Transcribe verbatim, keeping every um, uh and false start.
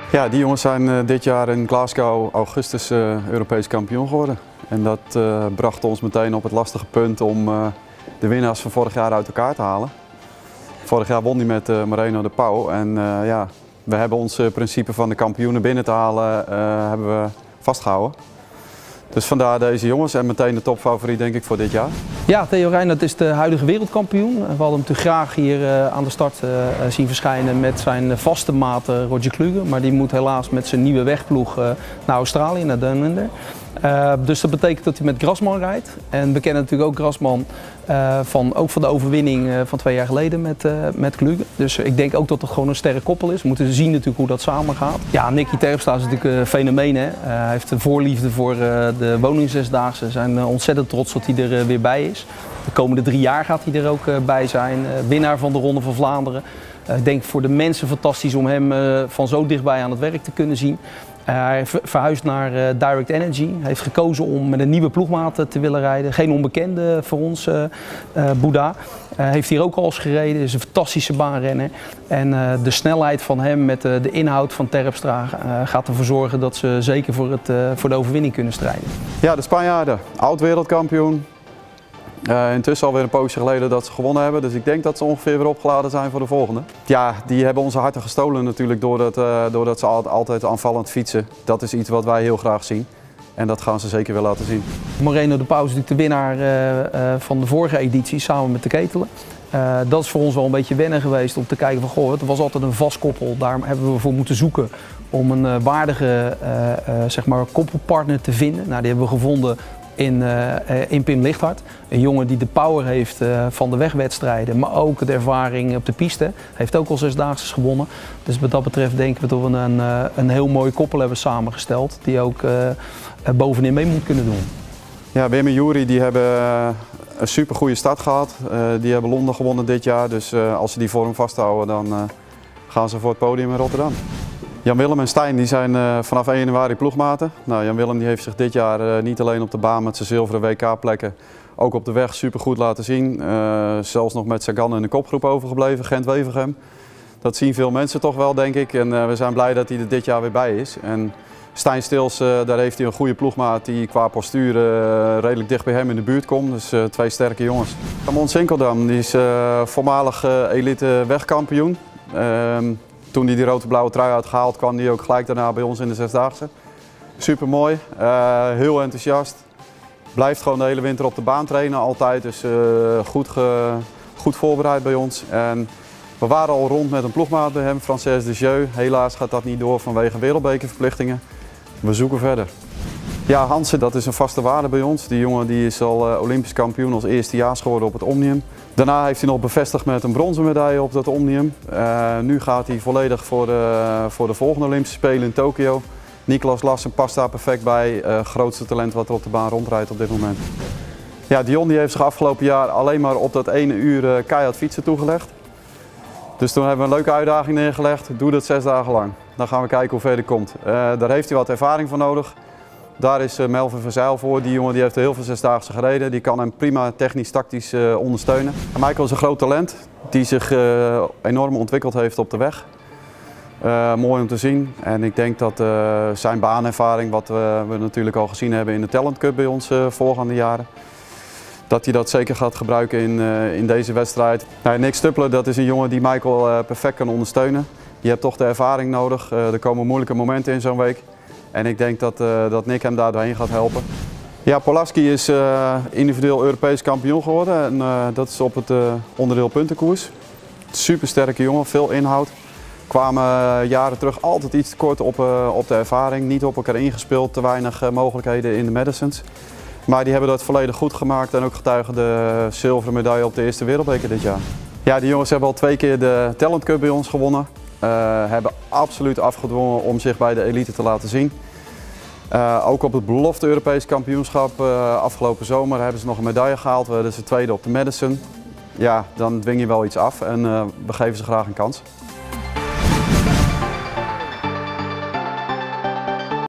Ja, die jongens zijn uh, dit jaar in Glasgow augustus uh, Europees kampioen geworden. En dat uh, bracht ons meteen op het lastige punt om uh, de winnaars van vorig jaar uit elkaar te halen. Vorig jaar won hij met uh, Moreno de Pauw en uh, ja, we hebben ons uh, principe van de kampioenen binnen te halen uh, hebben we vastgehouden. Dus vandaar deze jongens en meteen de topfavoriet denk ik voor dit jaar. Ja, Theo Reinert is de huidige wereldkampioen. We hadden hem natuurlijk graag hier uh, aan de start uh, zien verschijnen met zijn vaste maat uh, Roger Kluge. Maar die moet helaas met zijn nieuwe wegploeg uh, naar Australië, naar Down Uh, dus dat betekent dat hij met Grassman rijdt. En we kennen natuurlijk ook Grassman uh, van, ook van de overwinning uh, van twee jaar geleden met, uh, met Kluge. Dus ik denk ook dat het gewoon een sterke koppel is. We moeten zien natuurlijk hoe dat samen gaat. Ja, Nicky Terpstra is natuurlijk een fenomeen. Hè? Uh, hij heeft een voorliefde voor uh, de woningzesdaagse. We zijn uh, ontzettend trots dat hij er uh, weer bij is. De komende drie jaar gaat hij er ook uh, bij zijn. Uh, winnaar van de Ronde van Vlaanderen. Uh, ik denk voor de mensen fantastisch om hem uh, van zo dichtbij aan het werk te kunnen zien. Uh, hij verhuist naar uh, Direct Energy. Hij heeft gekozen om met een nieuwe ploegmaat te willen rijden. Geen onbekende voor ons, uh, uh, Bouda. Uh, heeft hier ook al eens gereden. Is een fantastische baanrenner. En uh, de snelheid van hem met uh, de inhoud van Terpstra uh, gaat ervoor zorgen dat ze zeker voor, het, uh, voor de overwinning kunnen strijden. Ja, de Spanjaarden. Oud wereldkampioen. Uh, intussen alweer een poosje geleden dat ze gewonnen hebben, dus ik denk dat ze ongeveer weer opgeladen zijn voor de volgende. Ja, die hebben onze harten gestolen natuurlijk doordat, uh, doordat ze altijd aanvallend fietsen. Dat is iets wat wij heel graag zien en dat gaan ze zeker wel laten zien. Moreno de Pauw is natuurlijk de winnaar uh, uh, van de vorige editie samen met de Ketelen. Uh, dat is voor ons wel een beetje wennen geweest om te kijken van goh, het was altijd een vast koppel. Daar hebben we voor moeten zoeken om een uh, waardige uh, uh, zeg maar koppelpartner te vinden. Nou, die hebben we gevonden In, uh, in Pim Lichthart. Een jongen die de power heeft uh, van de wegwedstrijden, maar ook de ervaring op de piste. Heeft ook al zesdaagse gewonnen. Dus wat dat betreft denken we dat we een, uh, een heel mooi koppel hebben samengesteld. Die ook uh, bovenin mee moet kunnen doen. Ja, Wim en Juri die hebben een super goede start gehad. Uh, die hebben Londen gewonnen dit jaar. Dus uh, als ze die vorm vasthouden dan uh, gaan ze voor het podium in Rotterdam. Jan-Willem en Stijn die zijn uh, vanaf één januari ploegmaten. Nou, Jan-Willem die heeft zich dit jaar uh, niet alleen op de baan met zijn zilveren W K-plekken, ook op de weg super goed laten zien. Uh, zelfs nog met Sagan in de kopgroep overgebleven, Gent-Wevelgem. Dat zien veel mensen toch wel, denk ik. En uh, we zijn blij dat hij er dit jaar weer bij is. En Stijn Stils, uh, daar heeft hij een goede ploegmaat die qua postuur uh, redelijk dicht bij hem in de buurt komt. Dus uh, twee sterke jongens. Ramon Sinkeldam die is uh, voormalig uh, elite wegkampioen. Uh, Toen hij die rood-blauwe trui had gehaald, kwam hij ook gelijk daarna bij ons in de zesdaagse. Super mooi, uh, heel enthousiast. Blijft gewoon de hele winter op de baan trainen altijd, dus uh, goed, ge, goed voorbereid bij ons. En we waren al rond met een ploegmaat bij hem, Frances de Jeu. Helaas gaat dat niet door vanwege wereldbekerverplichtingen. We zoeken verder. Ja, Hansen, dat is een vaste waarde bij ons. Die jongen die is al uh, Olympisch kampioen als eerstejaars geworden op het Omnium. Daarna heeft hij nog bevestigd met een bronzen medaille op dat Omnium. Uh, nu gaat hij volledig voor de, voor de volgende Olympische Spelen in Tokio. Niklas Lassen past daar perfect bij. Uh, grootste talent wat er op de baan rondrijdt op dit moment. Ja, Dion die heeft zich afgelopen jaar alleen maar op dat ene uur uh, keihard fietsen toegelegd. Dus toen hebben we een leuke uitdaging neergelegd. Doe dat zes dagen lang. Dan gaan we kijken hoe ver hij komt. Uh, daar heeft hij wat ervaring voor nodig. Daar is Melvin Verzijl voor. Die jongen die heeft heel veel zesdaagse gereden. Die kan hem prima technisch-tactisch uh, ondersteunen. En Michael is een groot talent die zich uh, enorm ontwikkeld heeft op de weg. Uh, mooi om te zien. En ik denk dat uh, zijn baanervaring, wat we, we natuurlijk al gezien hebben in de Talent Cup bij ons uh, voorgaande jaren, dat hij dat zeker gaat gebruiken in, uh, in deze wedstrijd. Nou, Nick Stuppler, dat is een jongen die Michael uh, perfect kan ondersteunen. Je hebt toch de ervaring nodig. Uh, er komen moeilijke momenten in zo'n week. En ik denk dat, uh, dat Nick hem daar doorheen gaat helpen. Ja, Polaski is uh, individueel Europees kampioen geworden. En, uh, dat is op het uh, onderdeel puntenkoers. Super sterke jongen, veel inhoud. Kwamen uh, jaren terug altijd iets te kort op, uh, op de ervaring. Niet op elkaar ingespeeld, te weinig uh, mogelijkheden in de Madisons. Maar die hebben dat volledig goed gemaakt en ook getuigen de zilveren medaille op de eerste wereldbeker dit jaar. Ja, die jongens hebben al twee keer de Talent Cup bij ons gewonnen. Uh, hebben absoluut afgedwongen om zich bij de elite te laten zien. Uh, ook op het belofte Europees kampioenschap uh, afgelopen zomer hebben ze nog een medaille gehaald. We werden ze tweede op de Madison. Ja, dan dwing je wel iets af en uh, we geven ze graag een kans.